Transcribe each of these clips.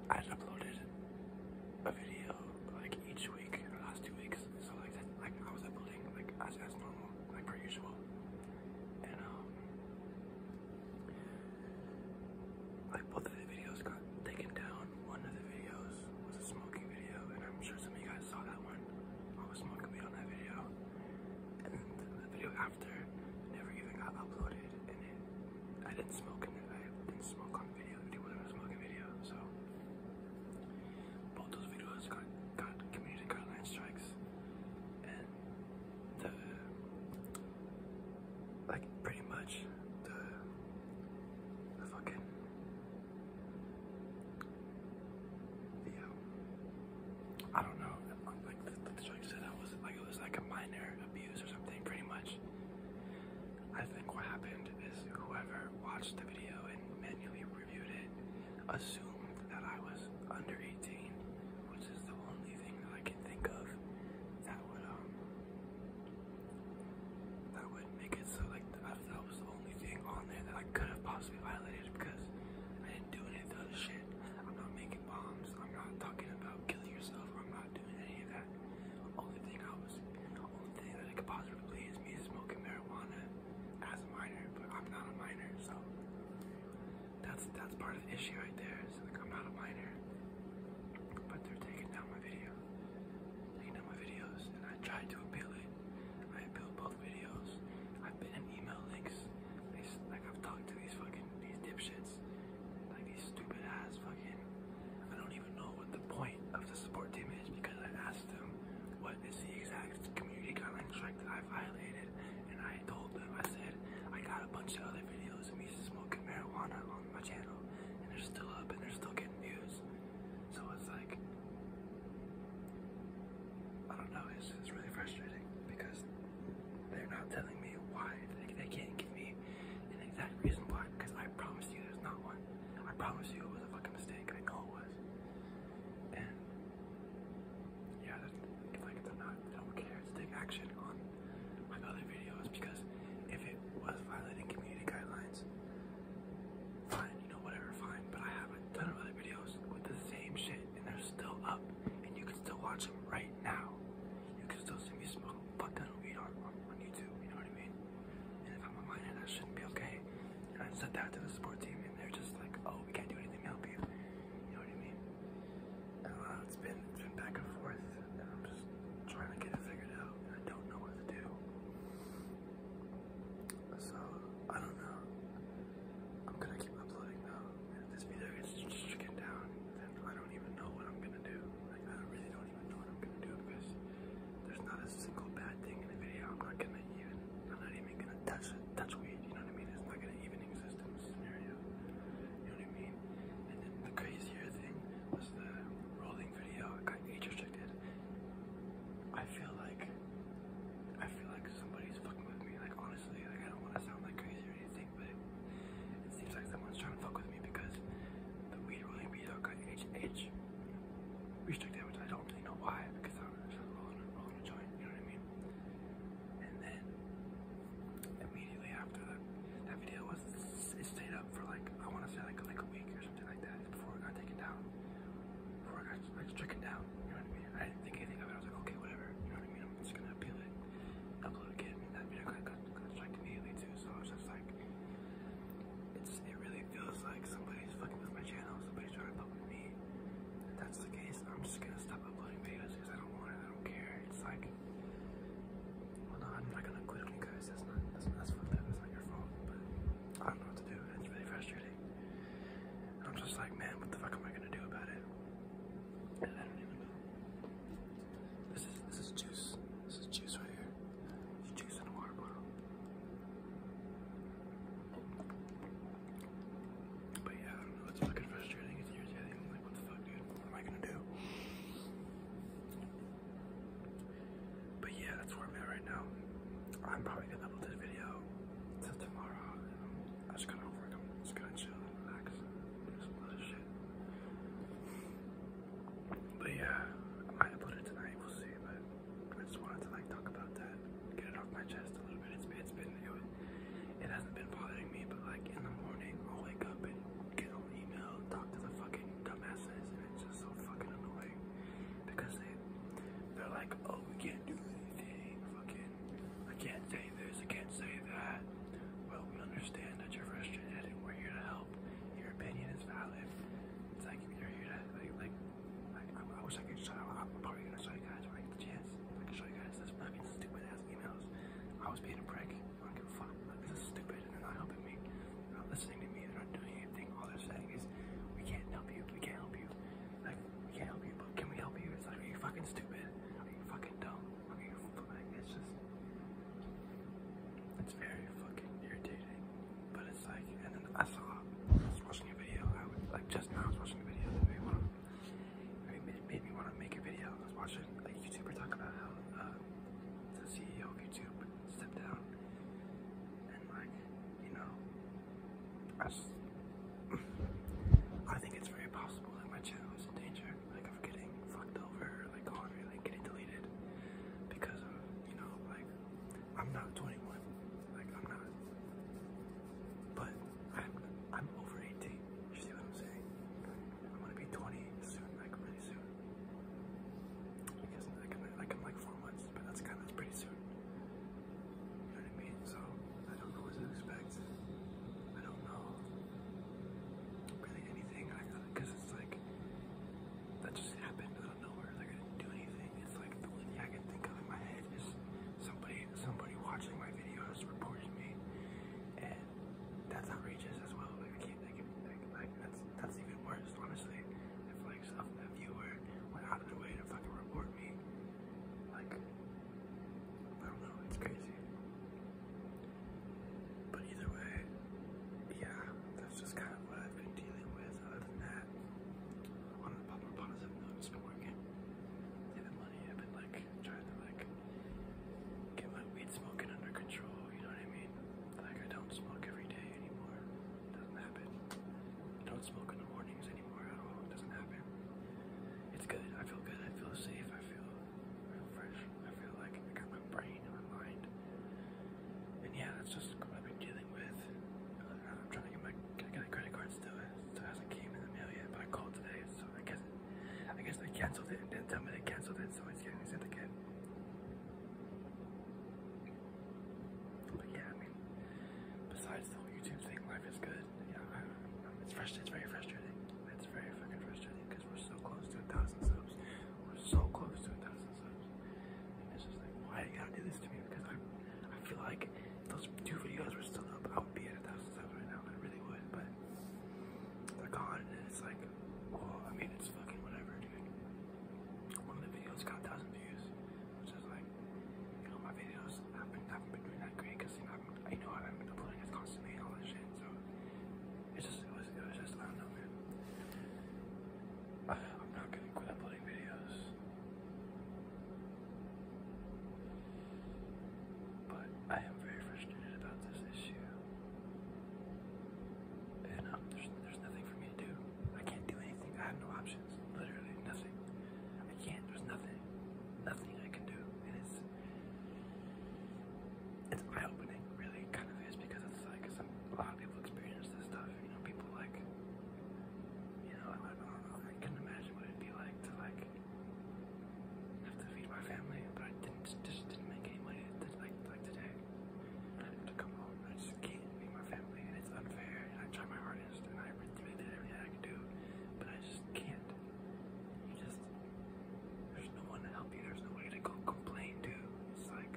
I uploaded a video like each week, or last 2 weeks. So like that, like I was uploading like as normal, like per usual. And like both of the videos got taken down. One of the videos was a smoking video, and I'm sure some of you guys saw that one. I was smoking weed on that video, and the video after never even got uploaded, and I didn't smoke in it. I didn't smoke on video. It wasn't a smoking video, so both those videos got community guideline strikes, and the like pretty much the fucking I don't know, like the judge said it was like a minor abuse or something, pretty much. I think what happened is whoever watched the video and manually reviewed it assumed that I was under 18, which is the only thing that I can think of that would make it so like that was the only thing on there that I could have possibly violated, because I didn't do any of the other shit. I'm not making bombs. I'm not talking about killing yourself. I'm not doing any of that. The only thing that I could possibly is me smoking marijuana as a minor, but I'm not a minor, so that's part of the issue right there. Is like I'm not a minor, but they're taking down my videos, and I tried to appeal it. I appealed both videos. I've been in email links. Like I've talked to these dipshits, like these stupid ass fucking. I don't even know what the point of the support team is, because I asked them what is the exact community guideline strike that I violated, and I told them, I said I got a bunch of other videos of me smoking marijuana on my channel, and they're still up and they're still getting views. So it's like, I don't know, it's really frustrating because they're not telling me why. They can't give me an exact reason why, because I promise you there's not one. I promise you it was a fucking mistake. I know it was. And yeah, like they don't care to take action on my other videos, because if it was violating community guidelines, fine, you know, whatever, fine. But I have a ton of other videos with the same shit, and they're still up, and you can still watch them right now. You can still see me smoke a fuck ton of weed on YouTube, you know what I mean? And if I'm a minor, that shouldn't be okay. And I said that to the support team, and they're just like, oh, we can't do anything to help you. You know what I mean? It's been back and forth, and I'm just trying to get it figured out, and I don't know what to do. So, I don't know. I'm gonna keep uploading though. If this video gets stricken down, then I don't even know what I'm gonna do. Like, I really don't even know what I'm gonna do, because there's not a single bad thing in the video. I'm not even gonna touch weed, you know what I mean? It's not gonna even exist in this scenario. You know what I mean? And then the crazier thing was the rolling video. I got age restricted. I feel like somebody's fucking with me. Like, honestly, like, I don't want to sound like crazy or anything, but it seems like someone's trying to fuck with me, because the weed rolling video got age restricted, which I don't really know why, because I'm just rolling a joint, you know what I mean? And then immediately after that video it stayed up for like, I want to say like a week or something like that, before it got taken down, before it got like stricken down, you know what I mean? I didn't think anything of it. I was like, okay, whatever, you know what I mean? I'm just gonna appeal it, upload again, and that video got struck immediately too. So I was just like, it really feels like somebody's fucking with my channel, somebody's trying to fuck with me. If that's the case, I'm just gonna stop uploading videos, because I don't want it, I don't care. It's like, well, no, I'm not gonna quit on you guys. That's fucked up. It's not your fault, but I don't know what to do. It's really frustrating. I'm just like, man, what the fuck am I gonna do about it? And I don't even know. This is juice. This is juice right here. It's juice in a water bottle. But yeah, I don't know. It's fucking frustrating. It's irritating. I'm like, what the fuck, dude? What am I gonna do? But yeah, that's where I'm at right now. I'm probably gonna upload this video till tomorrow. I just got off work. I'm just gonna chill and relax, do some other shit. But yeah, I might upload it tonight. We'll see. But I just wanted to like talk about that, get it off my chest a little bit. It hasn't been bothering me, but like in the morning, I'll wake up and get on email, talk to the fucking dumbasses, and like, oh, we can't do anything, fucking, I can't say this, I can't say that. Well, we understand that you're frustrated and we're here to help. Your opinion is valid. It's like, you're here to, I wish I could show, I'm probably gonna show you guys when I get the chance. I can show you guys this fucking stupid ass emails. I was being a prick. I don't give a fuck. Like, this is stupid and they're not helping me. They're not listening to me. They're not doing anything. All they're saying is, we can't help you. We can't help you. Like, we can't help you, but can we help you? It's like, are you fucking stupid? Are you fucking dumb? Are you, like, it's just, it's very fucking irritating. But it's like, and then I was watching a video. Just now I was watching a video that made me want to make a video. I was watching a YouTuber talk about how the CEO of YouTube stepped down, and like, you know, I think it's very possible that my channel is in danger, like of getting fucked over, like gone, or like getting deleted because of, you know, like, I'm not 21, like I'm not, but I'm over 18. You see what I'm saying? I'm gonna be 20 soon, like really soon. I guess like in like 4 months, but that's pretty soon. You know what I mean? So I don't know what to expect. I don't know really anything, because it's like that just happened out of nowhere. Like I didn't do anything. It's like the only thing I can think of in my head is somebody watching my videos reported me, and that's outrageous as well. Like I can't like that's even worse, honestly. If like a viewer went out of their way to fucking report me, like I don't know, it's crazy. But either way, yeah, that's just kind of what I've been dealing with. Other than that, on a more positive note, it's been working. Saving money. I've been like trying to like get my weed smoking under control. You know what I mean? Like I don't smoke every day anymore. It doesn't happen. I don't smoke in the mornings anymore at all. It doesn't happen. It's good. I feel good. I feel safe. I feel fresh. I feel like I got my brain and my mind. And yeah, that's just what I've been dealing with. I'm trying to get a credit card still. It still hasn't came in the mail yet, but I called today, so I guess they canceled it and didn't tell me they canceled it, so it's getting sent again. But yeah, I mean, besides the whole YouTube thing, life is good. Yeah, it's very frustrating. It's very fucking frustrating because we're so close to 1,000 subs. We're so close to 1,000 subs. And it's just like, why you gotta do this to me? Because I feel like if those 2 videos were still up, I would be at 1,000 subs right now. I really would, but they're gone, and it's like, well, I mean, it's fucking whatever, dude. One of the videos got 1,000 views, which is like, you know, my videos haven't been doing that great because, you know, I haven't been uploading as constantly and all that shit, so it was just, I don't know, man. I'm not gonna quit uploading videos, but I am very frustrated about this issue, and there's nothing for me to do. I can't do anything. I have no options. Literally nothing. I can't. There's nothing I can do, and it's eye-opening. Really, kind of is, because it's like a lot of people experience this stuff. You know, people like, you know, I don't know. I couldn't imagine what it'd be like to like have to feed my family, but I just didn't make any money like today. I have to come home. I just can't feed my family, and it's unfair. And I try my hardest, and I really did everything I could do, but I just can't. There's no one to help you. There's no way to go complain to. It's like,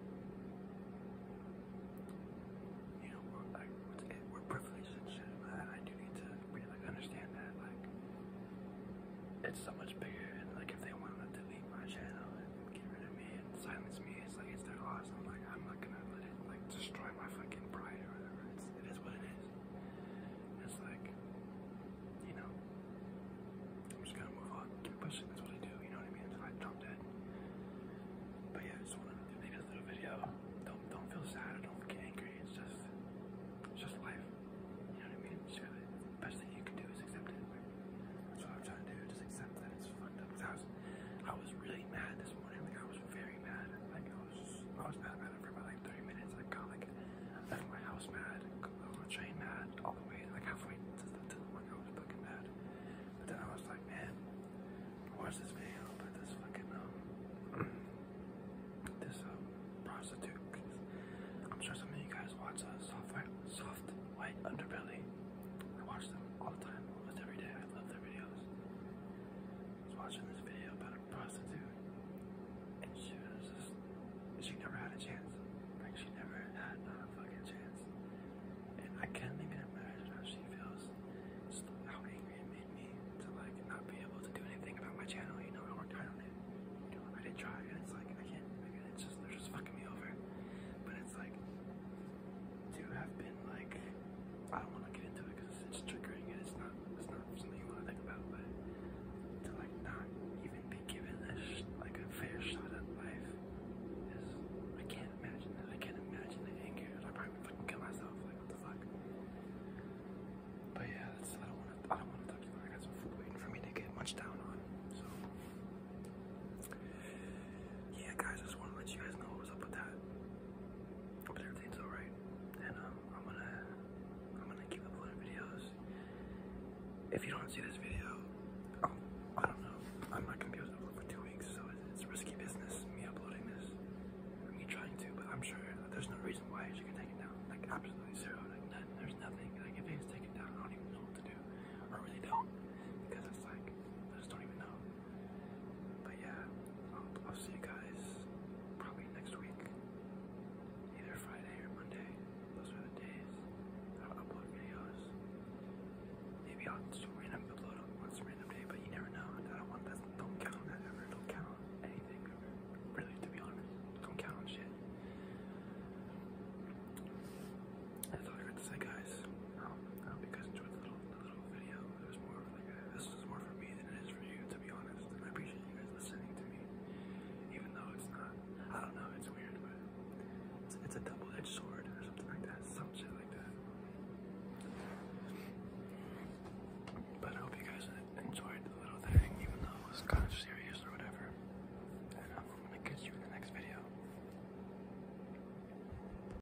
you know, we're privileged and shit, but I do need to really like understand that, like, it's so much bigger, and like if they want to delete my channel and get rid of me and silence me, it's like, it's their loss. I'm like, I'm not gonna let it like destroy my fucking pride or whatever. It is what it is. It's like, you know, I'm just gonna move on, keep pushing. That's what I do, you know what I mean? Until I drop dead. But yeah, I just wanted to make this little video. Don't feel sad or don't get angry. It's just life. You know what I mean? It's really, the best thing you can do is accept it. Like, that's what I'm trying to do. Just accept that it's fucked up. I was really mad this morning. Like I was very mad. Like I was mad for about like 30 minutes. I got like left my house mad, on the train mad, all the way like halfway to the work. I was fucking mad. But then I was like, man, I watched this watching this video about a prostitute, and she was just, she never had a chance. Like, she never had a fucking chance. And I can't even imagine how she feels. Just how angry it made me to, like, not be able to do anything about my channel. You know, I worked hard on it. You know, I did try, and it's like, I can't, it's just, they're just fucking me over. But it's like, to have been, like, I don't want to get into it because it's triggering, and it's not something you want to think about, but to, like, not even be given this, like, a fair shot at life is, I can't imagine that. I can't imagine the anger. I'd probably fucking kill myself. Like, what the fuck? But yeah, that's, I don't want to talk to you. I got some food waiting for me to get munched down on. So yeah, guys, I just want to let you guys know what's up with that. But everything's alright, and I'm gonna keep uploading videos. If you don't see this video, I don't know. I'm not gonna be able to upload for 2 weeks, so it's risky business, me uploading this, or me trying to. But I'm sure that there's no reason why you can take it down. Like, absolutely zero. Like, there's nothing. Like, if it is taken down, I don't even know what to do. I really don't, because it's like, I just don't even know. But yeah, I'll see you guys probably next week, either Friday or Monday. Those are the days that I'll upload videos. Maybe I'll just random upload